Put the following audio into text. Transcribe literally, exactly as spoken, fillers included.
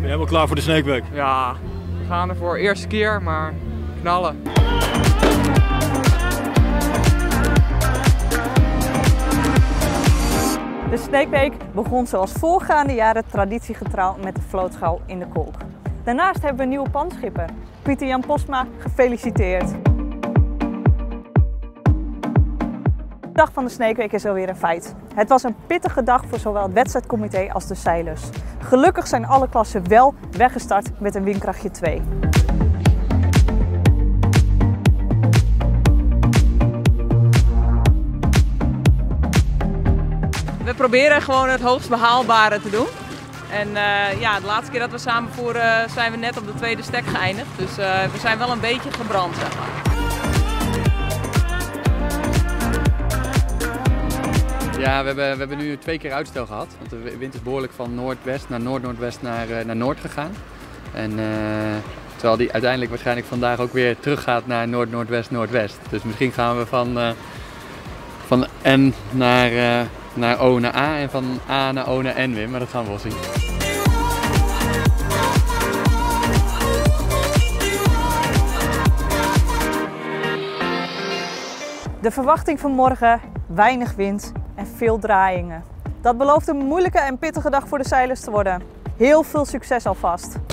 Ben je helemaal klaar voor de Snakeweek? Ja, we gaan er voor eerste keer, maar knallen. De Snakeweek begon zoals voorgaande jaren traditiegetrouw met de vlootschouw in de Kolk. Daarnaast hebben we een nieuwe panschipper. Pieter Jan Posma, gefeliciteerd. De dag van de Snakeweek is alweer een feit. Het was een pittige dag voor zowel het wedstrijdcomité als de zeilers. Gelukkig zijn alle klassen wel weggestart met een windkrachtje twee. We proberen gewoon het hoogst behaalbare te doen. En uh, ja, de laatste keer dat we samen voeren zijn we net op de tweede stek geëindigd. Dus uh, we zijn wel een beetje gebrand, zeg maar. Ja, we hebben, we hebben nu twee keer uitstel gehad. Want de wind is behoorlijk van noordwest naar noord-noordwest naar, uh, naar noord gegaan. En, uh, terwijl die uiteindelijk waarschijnlijk vandaag ook weer terug gaat naar noord-noordwest-noordwest. Dus misschien gaan we van, uh, van N naar, uh, naar O naar A en van A naar O naar N weer. Maar dat gaan we wel zien. De verwachting van morgen, weinig wind en veel draaiingen. Dat belooft een moeilijke en pittige dag voor de zeilers te worden. Heel veel succes alvast!